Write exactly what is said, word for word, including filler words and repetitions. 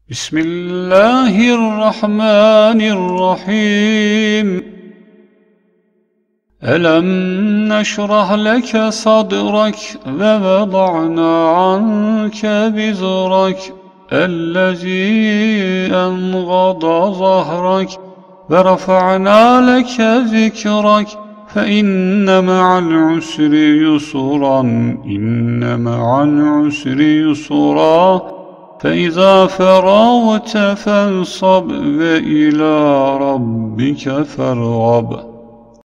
بسم الله الرحمن الرحيم. ألم نشرح لك صدرك ووضعنا عنك وزرك الذي أنقض ظهرك ورفعنا لك ذكرك فإن مع العسر يسرا إن مع العسر يسرا فإذا فرغت فانصب وإلى ربك فارغب.